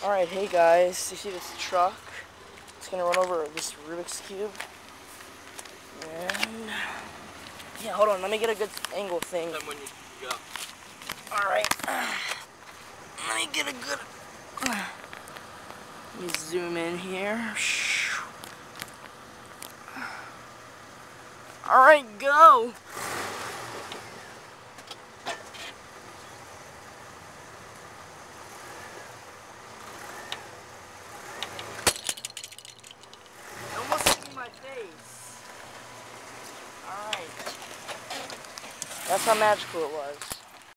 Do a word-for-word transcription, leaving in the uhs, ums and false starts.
Alright, hey guys, you see this truck? It's gonna run over this Rubik's Cube. And yeah, hold on, let me get a good angle thing. Then when you go. Alright. Let me get a good let me zoom in here. Alright, go! Almost hit my face. Alright. That's how magical it was.